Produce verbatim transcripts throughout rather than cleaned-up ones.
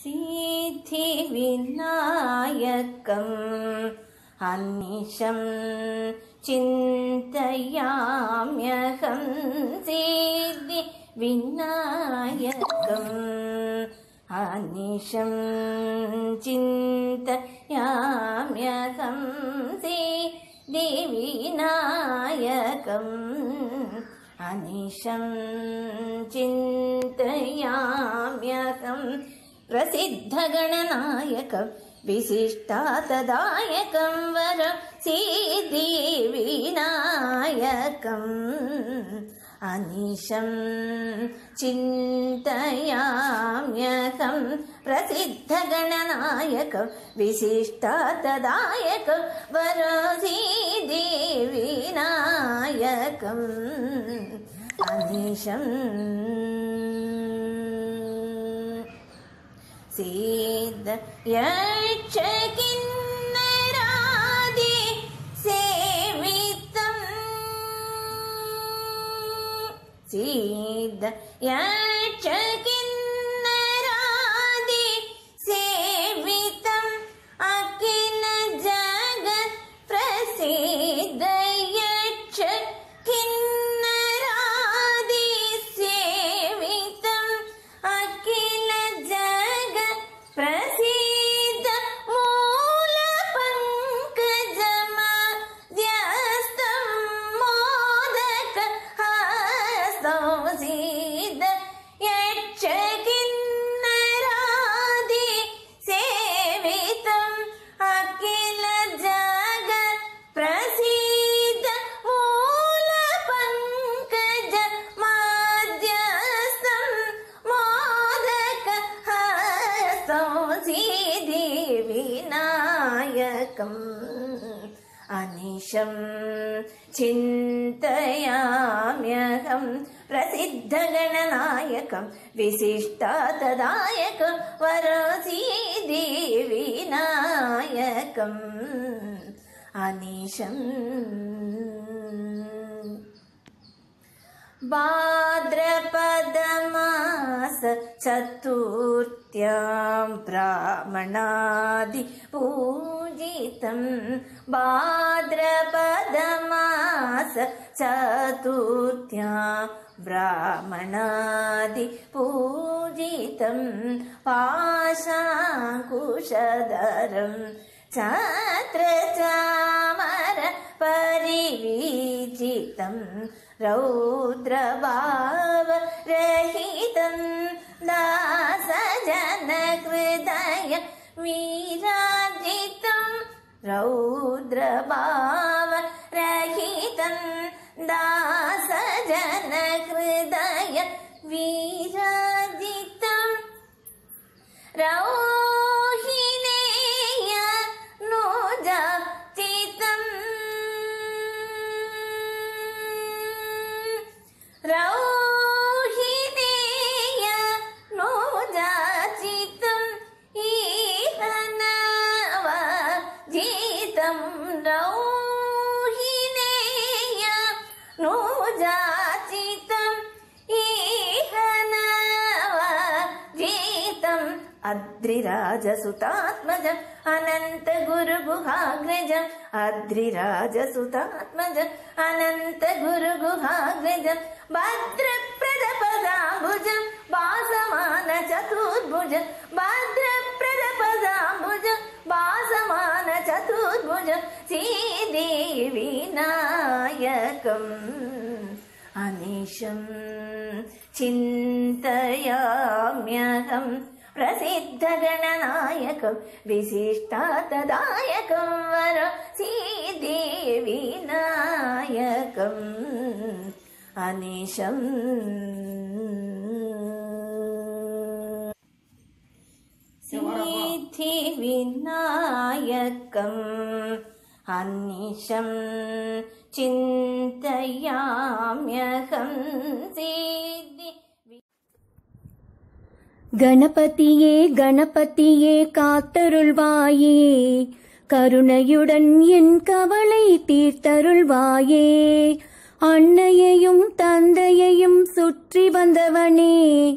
सिद्धिविनायकम् अनिशं चिन्तयाम्यहं सिद्धिविनायकम् अनिशं चिन्तयाम्यहं सिद्धिविनायकम् अनिशं चिन्तयाम्यहं प्रसिद्धगणनायकं विशिष्टातदायकं वर सिद्धिविनायकम् अनिशं चिन्तयाम्यहं प्रसिद्धगणनायकं विशिष्टातदायकं वर सिद्धिविनायकम् अनिशं सिद्ध यक्ष किन्नरादि सेवितं सिद्ध यक्ष किन्नरादि सेवितं अखिल जगत् प्रसिद्ध यक्ष किन्नरादि सेवितं अखिल जगत् प्रसिद्ध मूल पंकजमध्यस्थं मोदक हस्तं सिद्ध यक्ष किन्नरादि सेवितं अखिल जगत् प्रसिद्ध मूल पंकजमध्यस्थं मोदक हस्तं सिद्धिविनायकम् अनिशं चिन्तयाम्यहं प्रसिद्धगणनायकं विशिष्टातदायकं वर सिद्धिविनायकम् अनिशं भाद्रपदमास चतुर्थ्यां ब्राह्मणादि पूजितं भाद्रपदमास चतुर्थ्यां ब्राह्मणादि पूजितं पाशाङ्कुशधरं छत्रचामर परिवीचितं रौद्रभावरहितं दासजनहृदय विराजितं रौद्रभावरहितं दासजनहृदय विराजितं रौहिणेय नोजाचितं रौहिणेय नोजाचितं इह नवजितं रौहिणेय नोजाचितं इह नवजितं अद्रिराजसुतात्मजम् अनन्तगुरुगुहाग्रजम् अद्रिराजसुतात्मजम् अनन्तगुरुगुहाग्रजम् भद्रप्रदपदाम्बुजम् भासमानचतुर्भुजम् भद्रप्रदपदाम्बुजम् भासमानचतुर्भुजम् सिद्धिविनायकम् अनिशं चिन्तयाम्यहं प्रसिद्धगणनायकं विशिष्टातदायकं वर सिद्धिविनायकम् अनिशं सिद्धिविनायकम् अनिशं चिन्तयाम्यहं सिद्धि गणपतिये गणपतिये काத்தருள்வாயே கருணையுடன் என் கவலை தீர்த்தருள்வாயே அன்னையையும் தந்தையையும் சுற்றி வந்தவனே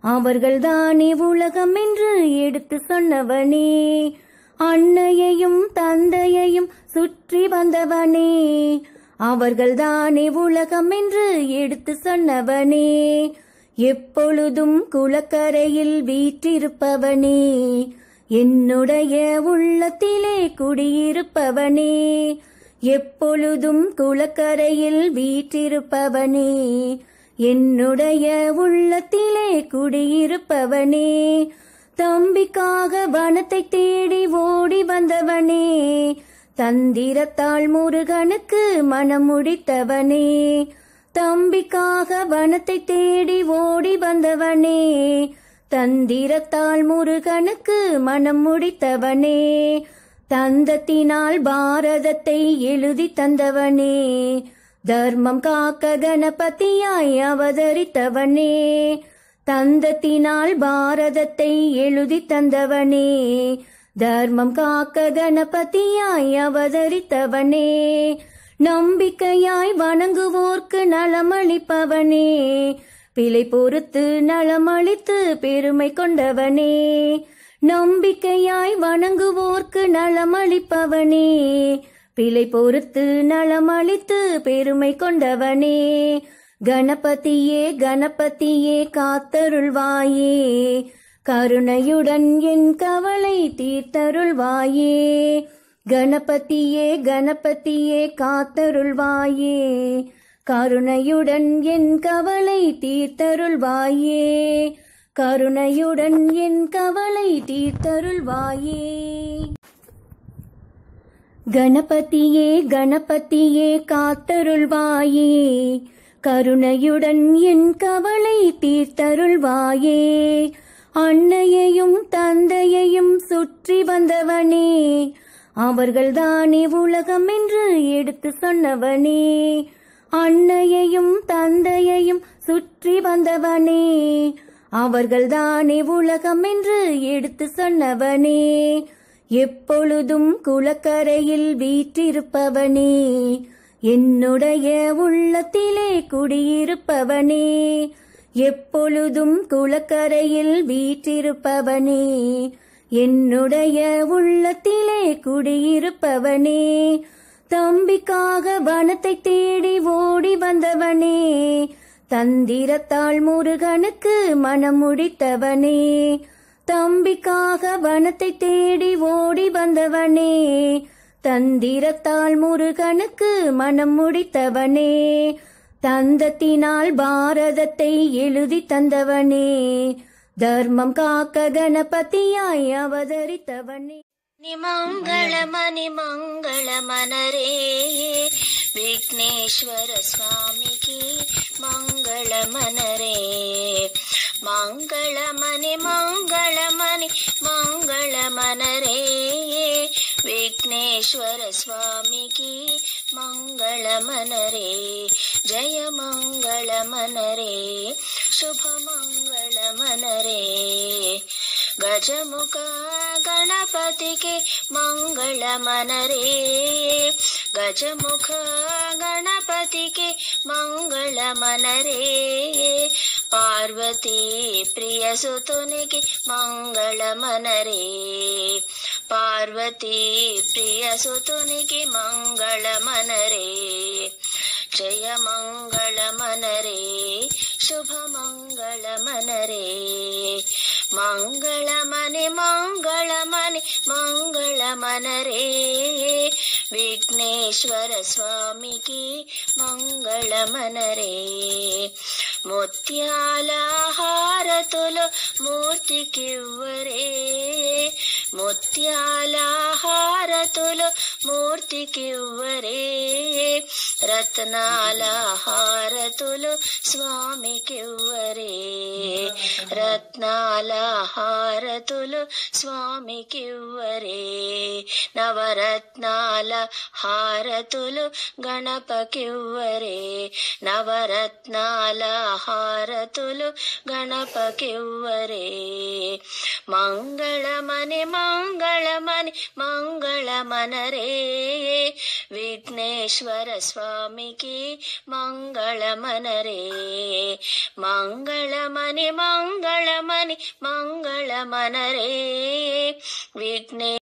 அவர்கள்தானே உலகம் என்று எடுத்து சொன்னவனே. அன்னையையும் தந்தையையும் சுற்றி வந்தவனே, அவர்கள்தானே உலகம் என்று எடுத்து சொன்னவனே. எப்பொழுதும் குளக்கரையில் வீற்றிருப்பவனே, என்னுடைய உள்ளத்திலே குடியிருப்பவனே. எப்பொழுதும் குளக்கரையில் வீற்றிருப்பவனே, என்னுடைய உள்ளத்திலே குடியிருப்பவனே. தம்பிக்காக வனத்தை தேடி ஓடி வந்தவனே, தந்திரத்தாள் முருகனுக்கு மனம் முடித்தவனே. தம்பிக்காக வனத்தை தேடி ஓடி வந்தவனே, தந்திரத்தாள் முருகனுக்கு மனம் முடித்தவனே. தந்தத்தினால் பாரதத்தை எழுதி தந்தவனே, தர்மம் காக்க கணபதியாய் அவதரித்தவனே. தந்தத்தினால் பாரதத்தை எழுதி தந்தவனே, தர்மம் காக்க கணபதியாய் அவதரித்தவனே. நம்பிக்கையாய் வணங்குவோர்க்கு நலமளிப்பவனே, பிழை பொறுத்து நலமளித்து பெருமை கொண்டவனே. நம்பிக்கையாய் வணங்குவோர்க்கு நலமளிப்பவனே, பிழை பொறுத்து நலமளித்து பெருமை கொண்டவனே. கணபதியே கணபதியே காத்தருள்வாயே, கருணையுடன் என் கவலை தீர்த்தருள்வாயே. கணபதியே கணபதியே காத்தருள்வாயே, கருணையுடன் என் கவலை தீர்த்தருள்வாயே. கருணையுடன் என் கவலை தீர்த்தருள்வாயே. கணபதியே கணபதியே காத்தருள்வாயே, கருணையுடன் என் கவலை தீர்த்தருள்வாயே. அன்னையையும் தந்தையையும் சுற்றி வந்தவனே, அவர்கள்தானே உலகம் என்று எடுத்து சொன்னவனே. அன்னையையும் தந்தையையும் சுற்றி வந்தவனே, அவர்கள்தானே உலகம் என்று எடுத்து சொன்னவனே. எப்பொழுதும் குளக்கரையில் வீற்றிருப்பவனே, என்னுடைய உள்ளத்திலே குடியிருப்பவனே. எப்பொழுதும் குளக்கரையில் வீற்றிருப்பவனே, என்னுடைய உள்ளத்திலே குடியிருப்பவனே. தம்பிக்காக வனத்தை தேடி ஓடி வந்தவனே, தந்திரத்தாள் முருகனுக்கு மனம் முடித்தவனே. தம்பிக்காக வனத்தை தேடி ஓடி வந்தவனே, தந்திரத்தாள் முருகனுக்கு மனம் முடித்தவனே. தந்தத்தினால் பாரதத்தை எழுதி தந்தவனே, தர்மம் காக்க கணபதியாய் அவதரித்தவனே. மங்களமணி மங்களமனரே, விக்னேஸ்வர சுவாமிக்கு மங்களமனரே. மங்களமணி மங்களமணி மங்களமனரே, விக்னேஸ்வர சுவாமிக்கு மங்களமனரே. ஜய மங்களமனரே, ಶುಭ ಮಂಗಳ ಮನರೇ. ಗಜಮುಖ ಗಣಪತಿಗೆ ಮಂಗಳ ಮನರೇ. ಗಜಮುಖ ಗಣಪತಿಗೆ ಮಂಗಳ ಮನರೇ. ಪಾರ್ವತಿ ಪ್ರಿಯ ಸುತನಿಗೆ ಮಂಗಳ ಮನರೇ. ಪಾರ್ವತಿ ಪ್ರಿಯ ಸುತನಿಗೆ ಮಂಗಳ ಮನರೇ. ಜಯ ಮಂಗಳ ಮನರೇ, ಶುಭ ಮಂಗಳ ಮನರೇ. ಮಂಗಳ ಮನೆ ಮಂಗಳ ಮನೆ ಮಂಗಳ ಮನರೇ. ವಿಘ್ನೇಶ್ವರ ಸ್ವಾಮಿಗೆ ಮಂಗಳ ಮನರೇ. ಮುತ್ಯಾಲ ಹಾರತುಲು ಮೂರ್ತಿಗಿವ್ವರೇ. ಮುತ್ಯಾಲ ಹಾರತುಲು ಮೂರ್ತಿಗಿವ್ವರೇ. ರತ್ನಾಲ ಹಾರತುಲು ಸ್ವಾಮಿಗಿವ್ವರೇ. ರತ್ನಾಲ ಹಾರತುಲು ಸ್ವಾಮಿಗಿವ್ವರೇ. ನವರತ್ನಾಲ ಹಾರತುಲು ಗಣಪಗಿವ್ವರೇ. ನವರತ್ನಾಲ ಹಾರತುಲು ಗಣಪಗಿವ್ವರೇ. మంగళమని మంగళమని మంగళమనరే విఘ్నేశ్వర స్వామికి మంగళమనరే మంగళమని మంగళమని మంగళమనరే విఘ్నే